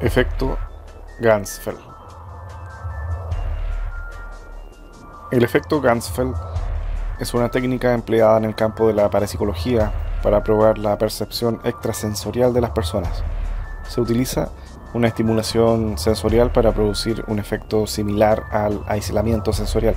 Efecto Ganzfeld. El efecto Ganzfeld es una técnica empleada en el campo de la parapsicología para probar la percepción extrasensorial de las personas. Se utiliza una estimulación sensorial para producir un efecto similar al aislamiento sensorial.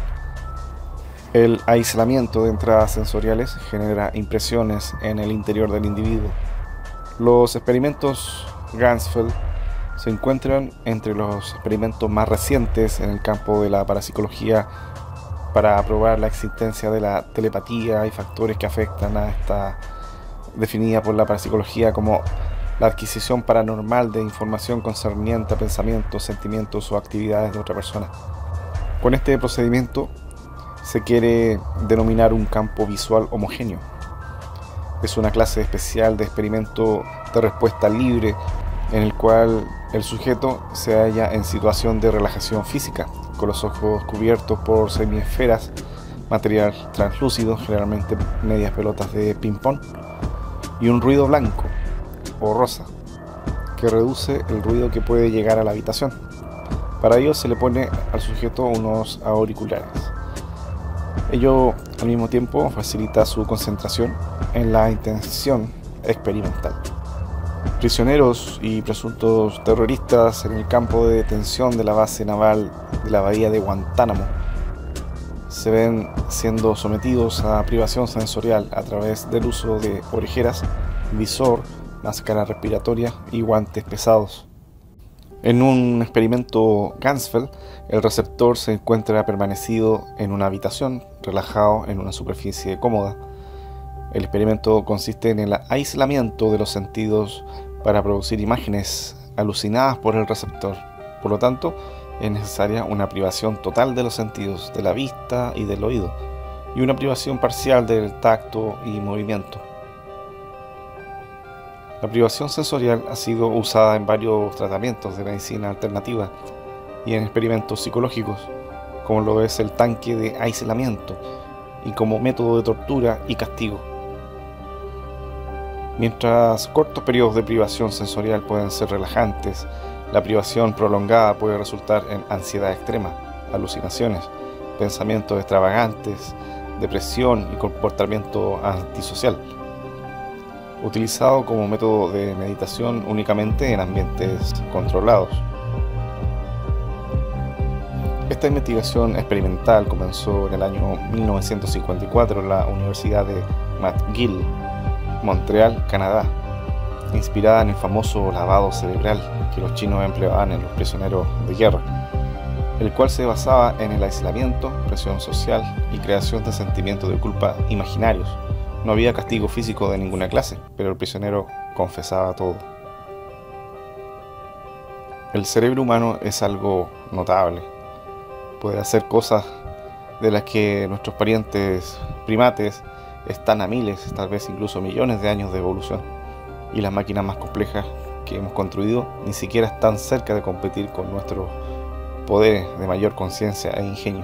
El aislamiento de entradas sensoriales genera impresiones en el interior del individuo. Los experimentos Ganzfeld se encuentran entre los experimentos más recientes en el campo de la parapsicología para probar la existencia de la telepatía y factores que afectan a esta, definida por la parapsicología como la adquisición paranormal de información concerniente a pensamientos, sentimientos o actividades de otra persona. Con este procedimiento se quiere denominar un campo visual homogéneo. Es una clase especial de experimento de respuesta libre en el cual el sujeto se halla en situación de relajación física, con los ojos cubiertos por semiesferas, material translúcido, generalmente medias pelotas de ping-pong, y un ruido blanco o rosa que reduce el ruido que puede llegar a la habitación. Para ello se le pone al sujeto unos auriculares. Ello al mismo tiempo facilita su concentración en la intención experimental. Prisioneros y presuntos terroristas en el campo de detención de la base naval de la bahía de Guantánamo se ven siendo sometidos a privación sensorial a través del uso de orejeras, visor, máscara respiratoria y guantes pesados. En un experimento Ganzfeld, el receptor se encuentra permanecido en una habitación, relajado en una superficie cómoda. El experimento consiste en el aislamiento de los sentidos para producir imágenes alucinadas por el receptor. Por lo tanto, es necesaria una privación total de los sentidos, de la vista y del oído, y una privación parcial del tacto y movimiento. La privación sensorial ha sido usada en varios tratamientos de medicina alternativa y en experimentos psicológicos, como lo es el tanque de aislamiento, y como método de tortura y castigo. Mientras cortos periodos de privación sensorial pueden ser relajantes, la privación prolongada puede resultar en ansiedad extrema, alucinaciones, pensamientos extravagantes, depresión y comportamiento antisocial. Utilizado como método de meditación únicamente en ambientes controlados. Esta investigación experimental comenzó en el año 1954 en la Universidad de McGill, Montreal, Canadá, inspirada en el famoso lavado cerebral que los chinos empleaban en los prisioneros de guerra, el cual se basaba en el aislamiento, presión social y creación de sentimientos de culpa imaginarios. No había castigo físico de ninguna clase, pero el prisionero confesaba todo. El cerebro humano es algo notable. Puede hacer cosas de las que nuestros parientes primates están a miles, tal vez incluso millones de años de evolución. Y las máquinas más complejas que hemos construido ni siquiera están cerca de competir con nuestros poderes de mayor conciencia e ingenio.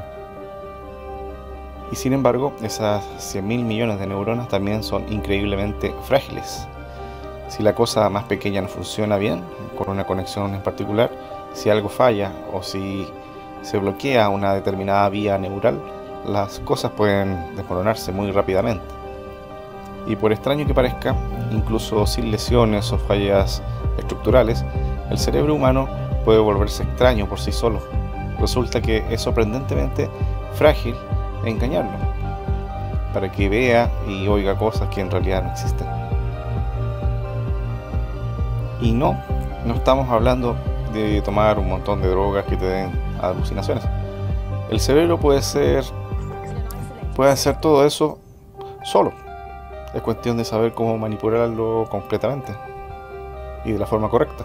Y sin embargo, esas 100.000 millones de neuronas también son increíblemente frágiles. Si la cosa más pequeña no funciona bien, con una conexión en particular, si algo falla o si se bloquea una determinada vía neural, las cosas pueden desmoronarse muy rápidamente. Y por extraño que parezca, incluso sin lesiones o fallas estructurales, el cerebro humano puede volverse extraño por sí solo. Resulta que es sorprendentemente frágil engañarlo, para que vea y oiga cosas que en realidad no existen. Y no estamos hablando de tomar un montón de drogas que te den alucinaciones. El cerebro puede hacer todo eso solo. Es cuestión de saber cómo manipularlo completamente y de la forma correcta.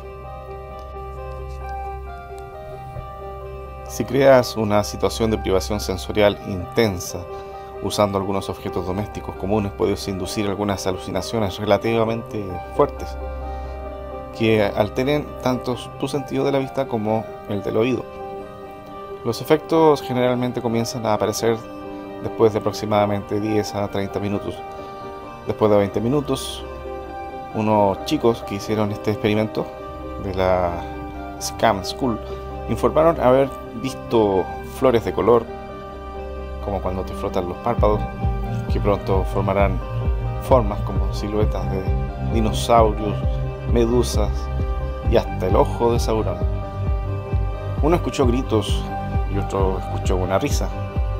Si creas una situación de privación sensorial intensa usando algunos objetos domésticos comunes, puedes inducir algunas alucinaciones relativamente fuertes que alteren tanto tu sentido de la vista como el del oído. Los efectos generalmente comienzan a aparecer después de aproximadamente 10 a 30 minutos. Después de 20 minutos, unos chicos que hicieron este experimento de la Scam School informaron haber visto flores de color, como cuando te frotan los párpados, que pronto formarán formas como siluetas de dinosaurios, medusas y hasta el ojo de Sauron. Uno escuchó gritos y otro escuchó una risa.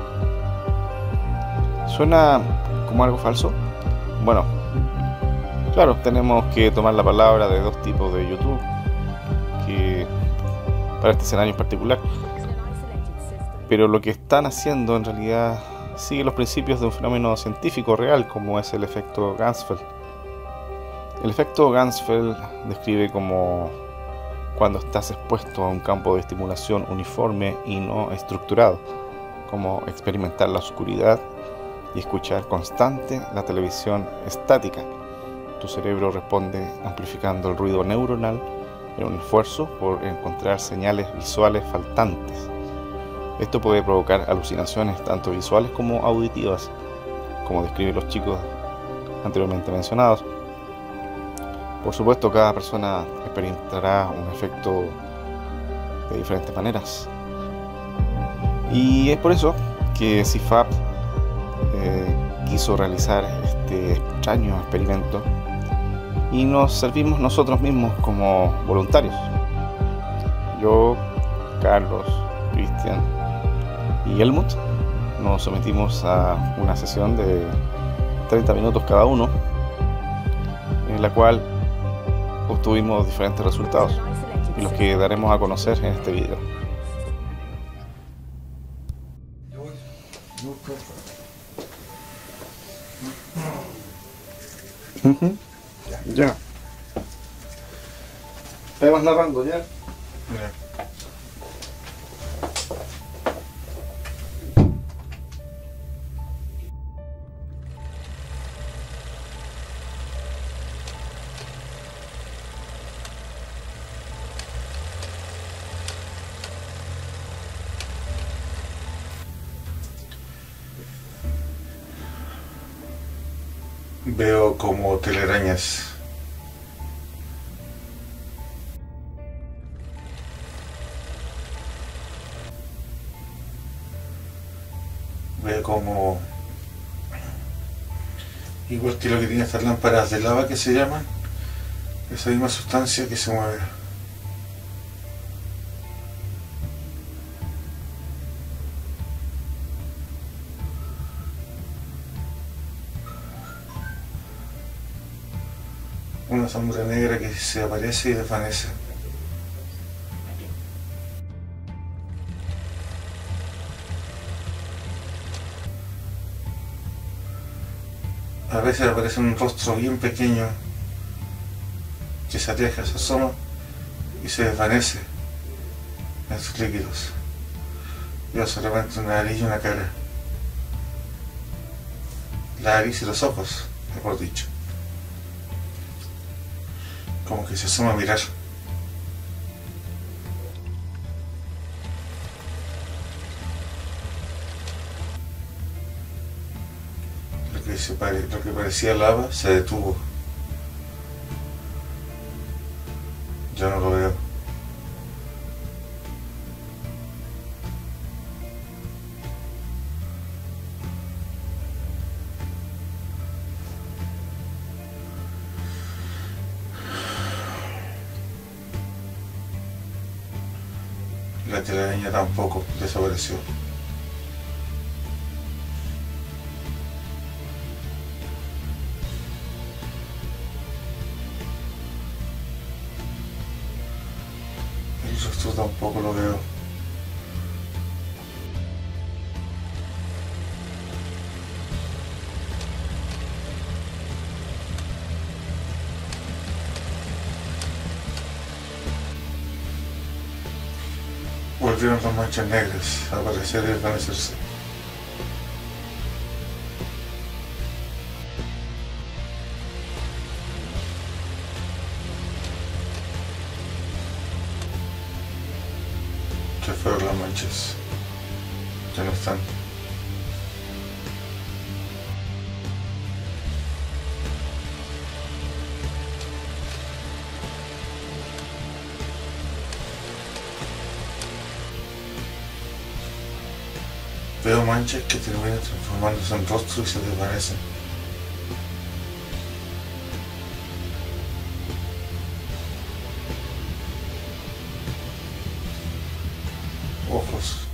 ¿Suena como algo falso? Bueno, claro, tenemos que tomar la palabra de dos tipos de YouTube que para este escenario en particular, pero lo que están haciendo en realidad sigue los principios de un fenómeno científico real, como es el efecto Ganzfeld. El efecto Ganzfeld describe como cuando estás expuesto a un campo de estimulación uniforme y no estructurado, como experimentar la oscuridad y escuchar constante la televisión estática. Tu cerebro responde amplificando el ruido neuronal en un esfuerzo por encontrar señales visuales faltantes. Esto puede provocar alucinaciones tanto visuales como auditivas, como describen los chicos anteriormente mencionados. Por supuesto, cada persona experimentará un efecto de diferentes maneras. Y es por eso que CIFAP quiso realizar este extraño experimento y nos servimos nosotros mismos como voluntarios. Yo, Carlos, Cristian y Helmut nos sometimos a una sesión de 30 minutos cada uno, en la cual obtuvimos diferentes resultados y los que daremos a conocer en este video. Ya. ¿Me vas narrando ya? Veo como telarañas. Veo como, igual que lo que tiene estas lámparas de lava que se llaman, esa misma sustancia que se mueve. Una sombra negra que se aparece y desvanece. A veces aparece un rostro bien pequeño que se aleja, se asoma y se desvanece en sus líquidos. Veo solamente una nariz y una cara. La nariz y los ojos, mejor dicho. Como que se asoma a mirar. Lo que parecía lava se detuvo. Ya no lo veo. La telaraña tampoco desapareció. El rostro tampoco lo veo. Volvieron las manchas negras a aparecer y desvanecerse. Se fueron las manchas. Ya no están. Veo manchas que terminan transformándose en rostro y se desvanecen. Ojos.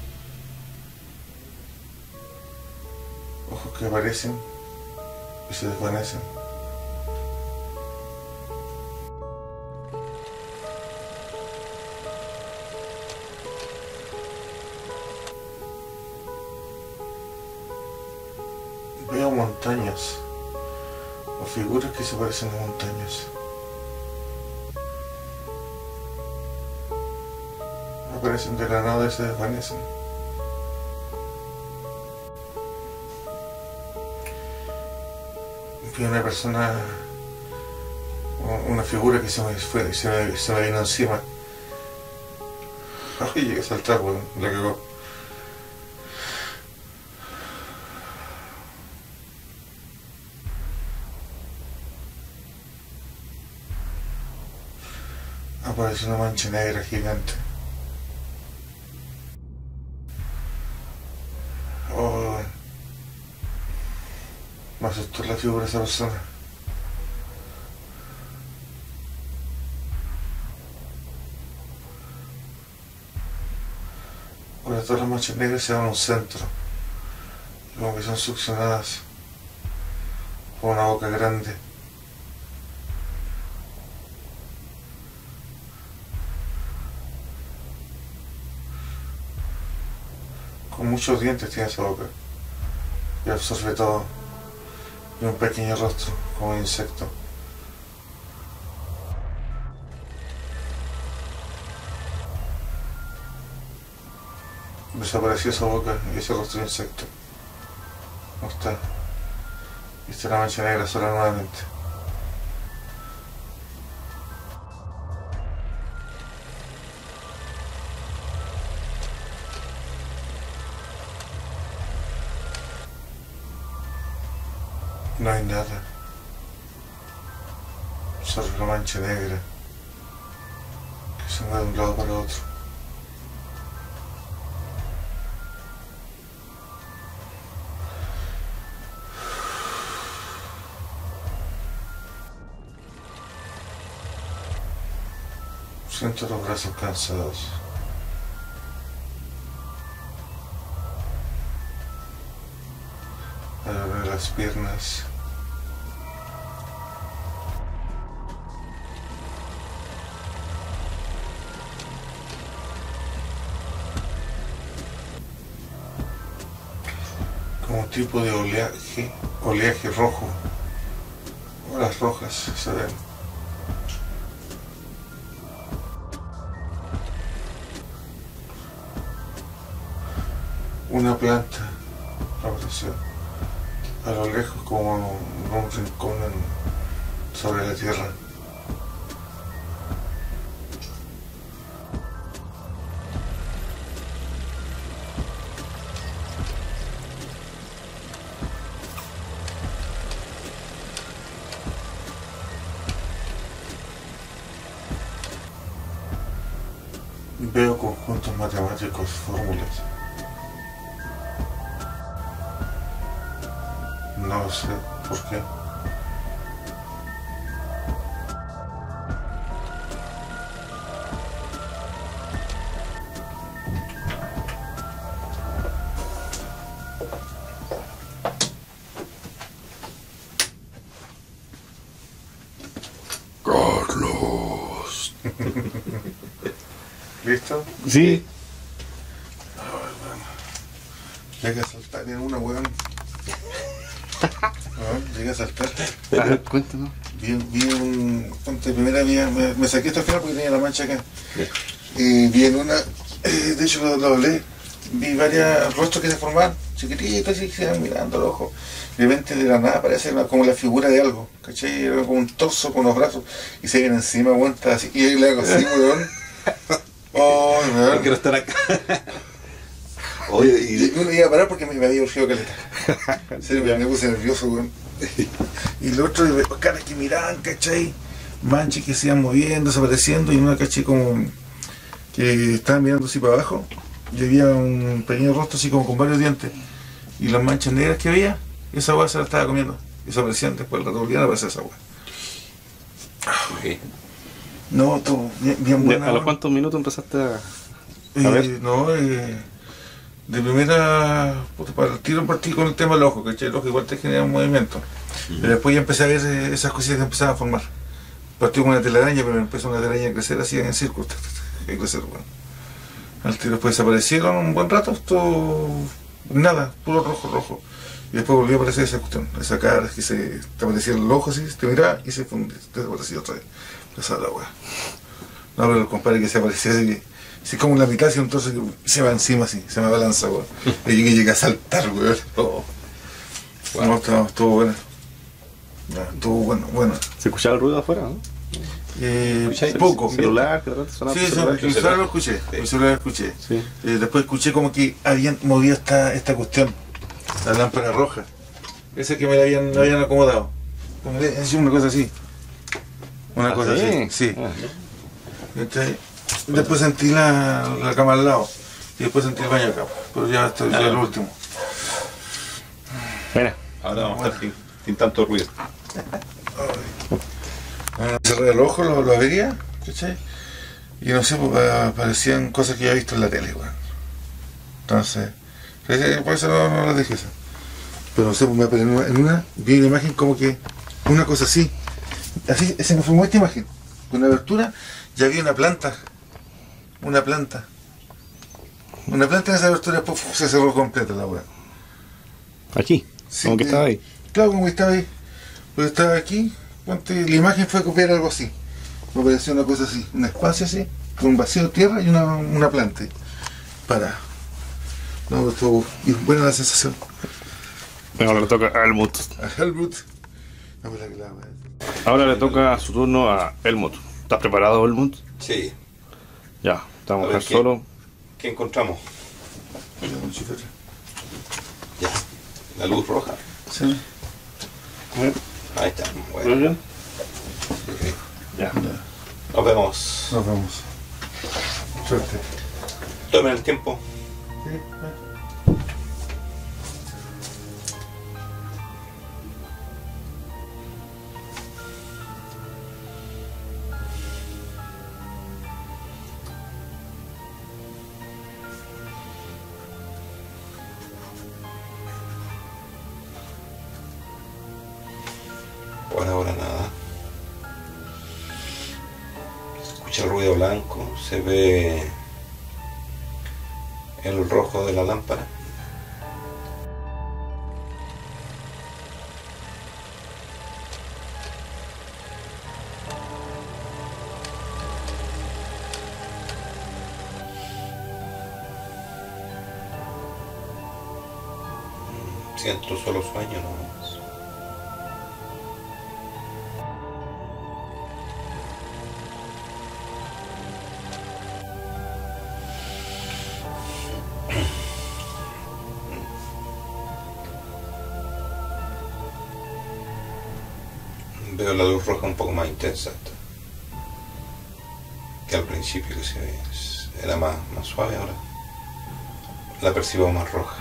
Ojos que aparecen y se desvanecen. Veo montañas o figuras que se parecen a montañas. Aparecen de la nada y se desvanecen. Vi una persona, una figura que se me vino encima. Ay, llegué a saltar, weón, la cagó. Apareció una mancha negra gigante. Oh, me asustó la figura de esa persona. Ahora todas las manchas negras se van a un centro, como que son succionadas por una boca grande. Con muchos dientes tiene esa boca y absorbe todo, y un pequeño rostro como un insecto. Desapareció esa boca y ese rostro de insecto. No está. Y está la mancha negra sola nuevamente. No hay nada. Solo una mancha negra que se mueve de un lado para otro. Siento los brazos cansados. Al abrir las piernas, como un tipo de oleaje rojo, olas rojas se ven. Una planta apareció a lo lejos como en un rincón sobre la tierra. Veo conjuntos matemáticos, fórmulas. No sé por qué. Carlos. ¿Listo? Sí. Ay, bueno. Llegué a saltar en una, weón. Llegué a saltar. Cuéntanos. Me saqué esta final porque tenía la mancha acá. Y vi en una, de hecho lo doblé, vi varios rostros que se formaban, chiquititos y se iban mirando los ojos. De repente de la nada aparece como la figura de algo, ¿cachai? Era como un torso con los brazos y se viene encima, weón, así, y le hago así, weón. Oh, weón. Quiero estar acá. Oye, y no iba a parar porque me había urgido caleta. En serio, me puse nervioso, weón. Y el otro, caras que miraban, ¿cachai? Manchas que se iban moviendo, desapareciendo, y una, ¿cachai? Como que estaban mirando así para abajo, y había un pequeño rostro así como con varios dientes. Y las manchas negras que había, esa agua se la estaba comiendo. Y desaparecían después, el rato volvían a aparecer esa agua. Ok. No, todo bien buena. ¿A los cuántos minutos empezaste a ver? No, de primera, puta, para el tiro partí con el tema del ojo, ¿cachai? El ojo igual te genera un movimiento. Pero después ya empecé a ver esas cositas que empezaban a formar. Partí con una telaraña, pero empezó una telaraña a crecer así en círculos. A crecer, bueno. Al tiro después desaparecieron un buen rato, esto nada, puro rojo. Y después volvió a aparecer esa cuestión, esa cara que te aparecía el ojo así, te miraba y se fundía, te desaparecía otra vez. Esa la weá. No, pero el compadre que se aparecía así como en la mitad, así un trozo que se va encima así, se me abalanza, weón. Y yo que llegué a saltar, weón. Oh. Wow. No, estuvo buena. No, estuvo bueno. ¿Se escuchaba el ruido afuera, no? Poco. Celular, que de repente sonaba. Sí, el celular lo escuché. El celular lo escuché. Sí. Después escuché como que habían movido esta cuestión, la lámpara roja. Esa que me la habían acomodado. Una cosa así. Una cosa así. Sí. Entonces, después sentí la cama al lado. Y después sentí el baño acá. Pero ya estoy ya el último. Mira. Ahora vamos a estar sin tanto ruido. Cerré el ojo, lo abría, ¿cachai? Y no sé, pues, parecían cosas que ya he visto en la tele, weón. Entonces, por eso no las dije eso. Pero no sé, pues en una vi una imagen como que una cosa así se me formó esta imagen, con una abertura, ya había una planta en esa abertura, después se cerró completa la weá. Aquí, Sí, como que estaba ahí. Claro, como que estaba ahí. Pero estaba aquí, la imagen fue copiar algo así. Me pareció una cosa así, un espacio así, con un vacío de tierra y una planta. Para. No, estuvo buena la sensación. Ahora le toca a Helmut. A Helmut. Ahora le toca su turno a Helmut. ¿Estás preparado, Helmut? Sí. Ya, estamos A ver, acá solo. ¿Qué encontramos? Ya. La luz roja. Sí. Ahí está. ¿Muy Bueno. bien? Ok. Ya. Nos vemos. Nos vemos. Suerte. Tomen el tiempo. Por ahora nada. Se escucha el ruido blanco, se ve el rojo de la lámpara. Siento solo sueño nomás. Veo la luz roja un poco más intensa que al principio, que era más suave. Ahora la percibo más roja.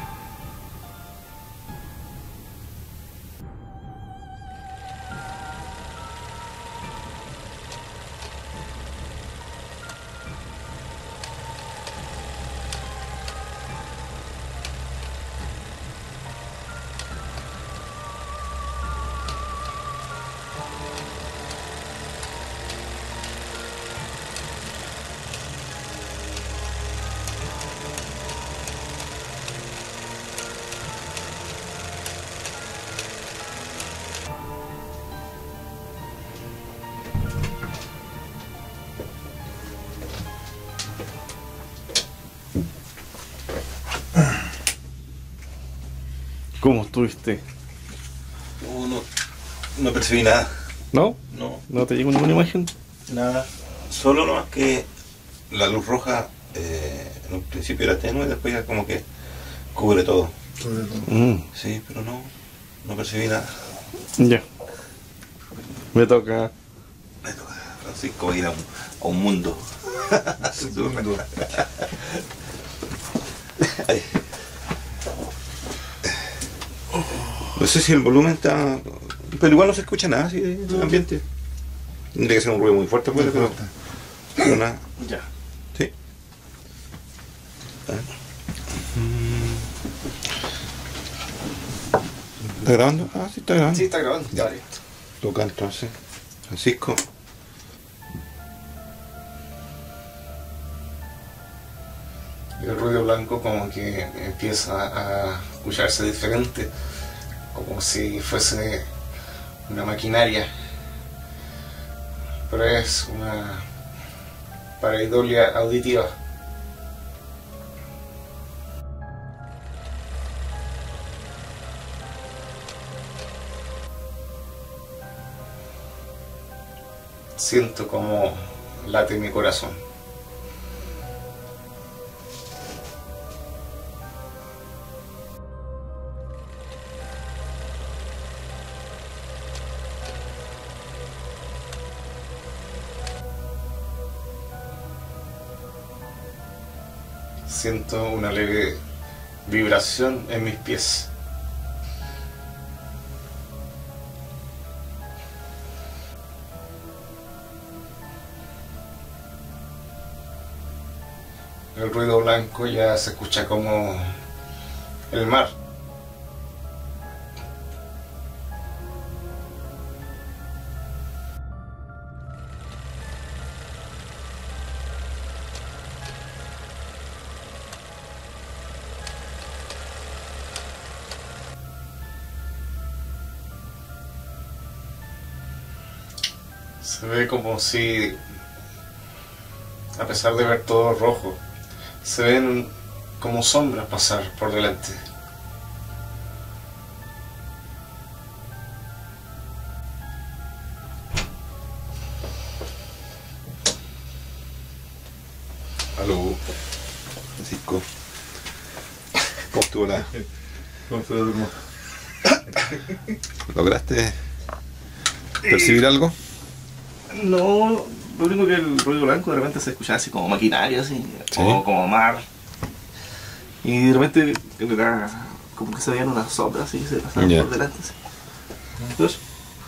¿Cómo estuviste? No percibí nada. ¿No? No, ¿No te llegó ninguna imagen? nada. Solo nomás que la luz roja en un principio era tenue, después ya como que cubre todo. Sí, pero no percibí nada. Ya. Me toca. Me toca a Francisco ir a un mundo. Ay. No sé si el volumen está... Pero igual no se escucha nada así del ambiente. Tendría que ser un ruido muy fuerte, pues, pero nada. Ya. Sí. ¿Está grabando? Ah, sí está grabando. Sí, está grabando. Ya. Listo. Toca entonces. Francisco. El ruido blanco como que empieza a escucharse diferente, como si fuese una maquinaria, pero es una pareidolia auditiva. Siento como late mi corazón. Siento una leve vibración en mis pies. El ruido blanco ya se escucha como el mar. Se ve como si, a pesar de ver todo rojo, se ven como sombras pasar por delante. Aló. Francisco. ¿Cómo estuvo la...? ¿Cómo se durmió? ¿Lograste percibir algo? No, lo único que el ruido blanco de repente se escuchaba así como maquinaria, así, ¿Sí? o como mar. Y de repente era como que se veían unas sombras así, se pasaban Ya. por delante. Así. Entonces,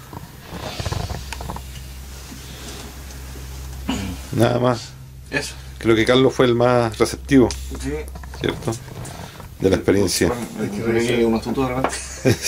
Nada más. eso. Creo que Carlos fue el más receptivo, Sí. ¿cierto? De la experiencia. Me unos tontos de repente.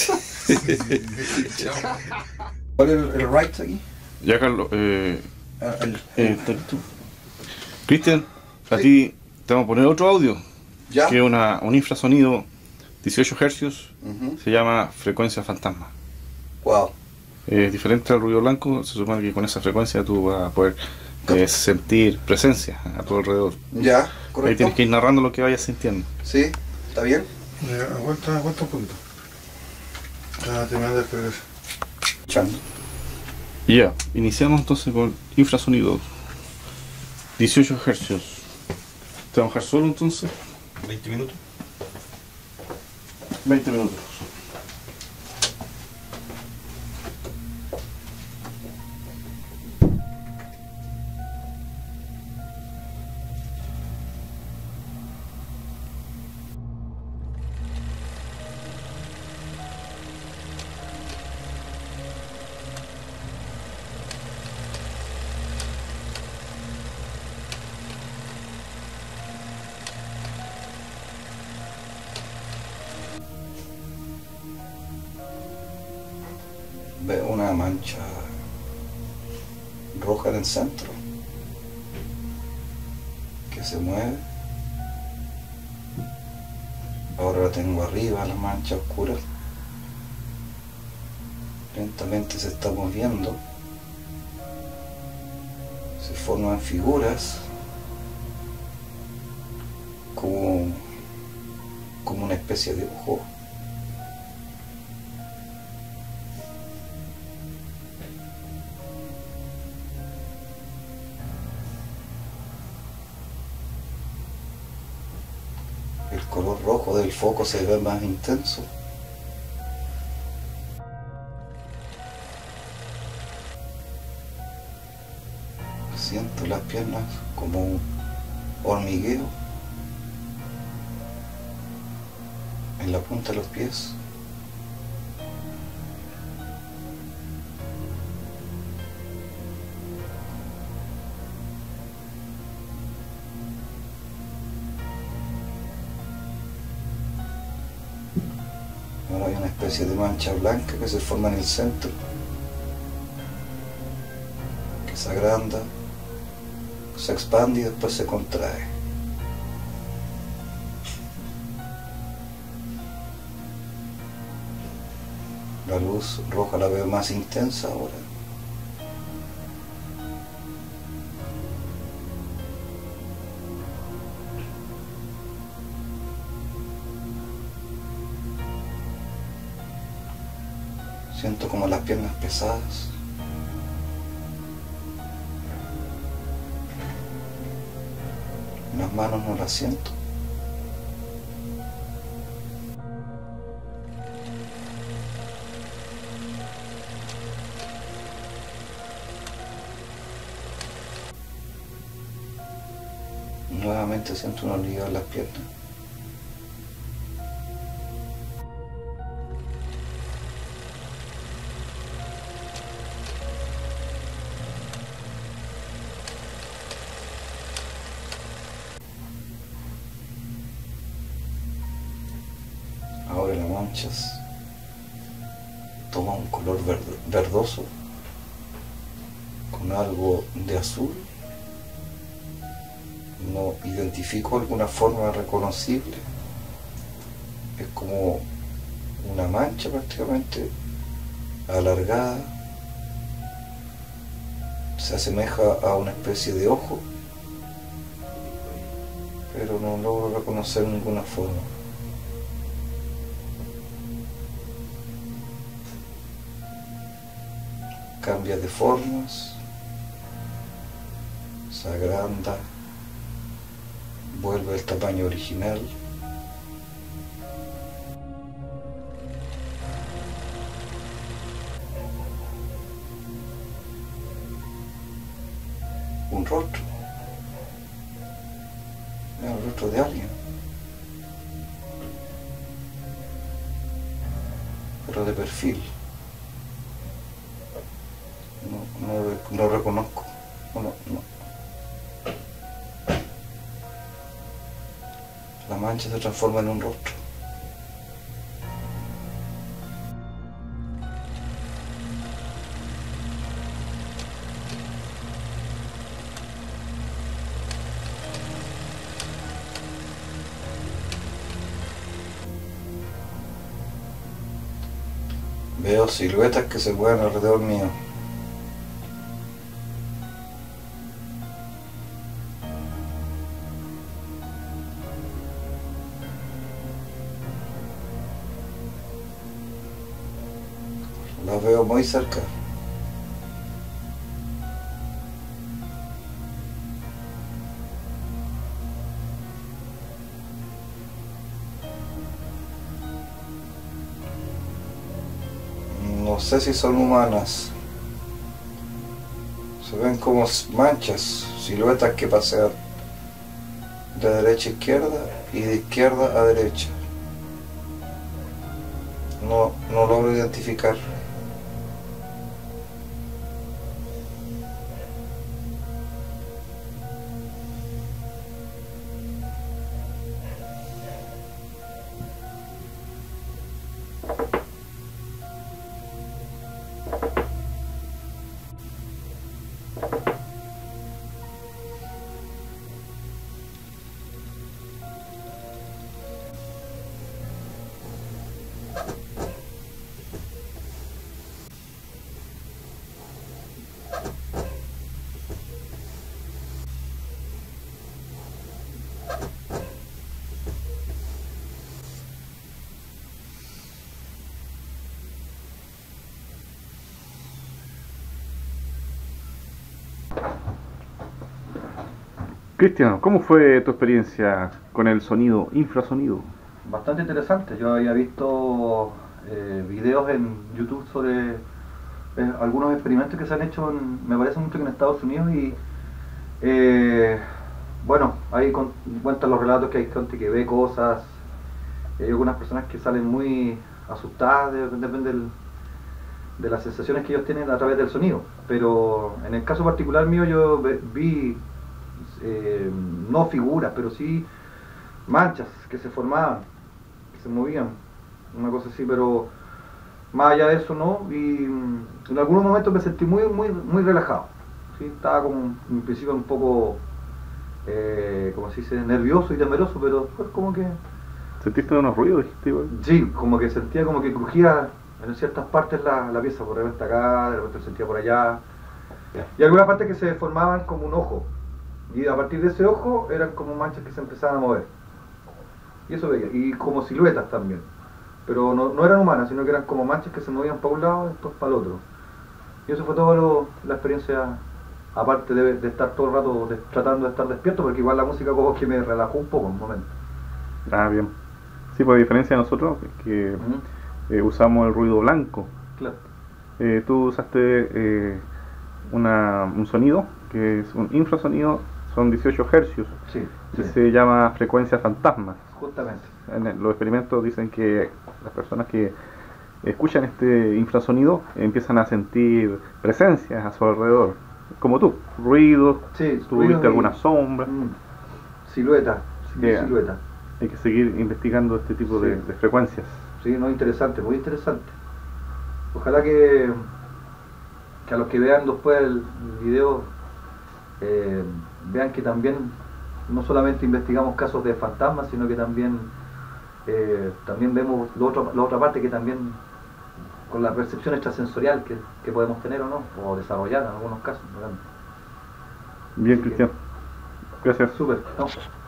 ¿Cuál es el right aquí? Ya, Carlos, El- Cristian, a ti te vamos a poner otro audio, ¿Ya? que es un infrasonido 18 Hz, Ujú. se llama frecuencia fantasma. Wow. Diferente al ruido blanco, se supone que con esa frecuencia tú vas a poder sentir presencia a tu alrededor. ¿Ya? Ahí ¿Correcto? tienes que ir narrando lo que vayas sintiendo. ¿Sí? ¿Está bien? Aguanta un punto. Terminando de escribir. Escuchando. Y ya, iniciamos entonces con infrasonido 18 Hz. ¿Te vamos a dejar solo entonces? 20 minutos. 20 minutos. Veo una mancha roja en el centro que se mueve. Ahora la tengo arriba, la mancha oscura. Lentamente se está moviendo. Se forman figuras como una especie de ojo. El color rojo del foco se ve más intenso. Siento las piernas como un hormigueo. en la punta de los pies. Ahora hay una especie de mancha blanca que se forma en el centro, que se agranda, se expande y después se contrae. La luz roja la veo más intensa ahora. Siento como las piernas pesadas. Las manos no las siento. Nuevamente siento un alivio en las piernas. Ahora las manchas toman un color verdoso con algo de azul. No identifico alguna forma reconocible. Es como una mancha prácticamente alargada. Se asemeja a una especie de ojo, pero no logro reconocer ninguna forma. Cambia de formas, se agranda, vuelve al tamaño original. Un rostro. Es el rostro de alguien. Pero de perfil. No reconozco. No. La mancha se transforma en un rostro. Veo siluetas que se mueven alrededor mío. Las veo muy cerca. No sé si son humanas. Se ven como manchas, siluetas que pasean de derecha a izquierda y de izquierda a derecha. No logro identificar. Cristian, ¿cómo fue tu experiencia con el sonido, infrasonido? Bastante interesante. Yo había visto videos en YouTube sobre algunos experimentos que se han hecho, me parece mucho que en Estados Unidos, y bueno, ahí cuentan los relatos que hay gente que ve cosas, Y hay algunas personas que salen muy asustadas, depende de las sensaciones que ellos tienen a través del sonido. Pero en el caso particular mío yo vi, no figuras, pero sí manchas que se formaban, que se movían, una cosa así, pero más allá de eso no. Y en algunos momentos me sentí muy relajado, ¿sí? Estaba como en principio un poco, como se dice, nervioso y temeroso, pero después como que... ¿Sentiste unos ruidos, dijiste igual? Sí, como que sentía como que crujía en ciertas partes la pieza, por repente acá, de repente sentía por allá. Y algunas partes que se formaban como un ojo. Y a partir de ese ojo eran como manchas que se empezaban a mover. Y eso veía. Y como siluetas también. Pero no eran humanas, sino que eran como manchas que se movían para un lado y después para el otro. Y eso fue toda la experiencia, aparte de estar todo el rato tratando de estar despierto, porque igual la música como que me relajó un poco en un momento. Ah, bien. Sí, por diferencia de nosotros, que usamos el ruido blanco. Claro. Tú usaste un sonido, que es un infrasonido, son 18 hercios, Sí, que sí. se llama frecuencia fantasma. Justamente. Los experimentos dicen que las personas que escuchan este infrasonido empiezan a sentir presencias a su alrededor, como tú, ruidos, Sí, tú ruidos viste y- alguna sombra. Silueta, Yeah. silueta. Hay que seguir investigando este tipo Sí. de frecuencias. Sí, no, interesante, muy interesante. Ojalá que a los que vean después el video vean que también no solamente investigamos casos de fantasmas, sino que también vemos la otra parte, que también con la percepción extrasensorial que podemos tener o no, o desarrollar en algunos casos, ¿verdad? Bien, Así que- Cristian. Gracias. Súper, ¿no?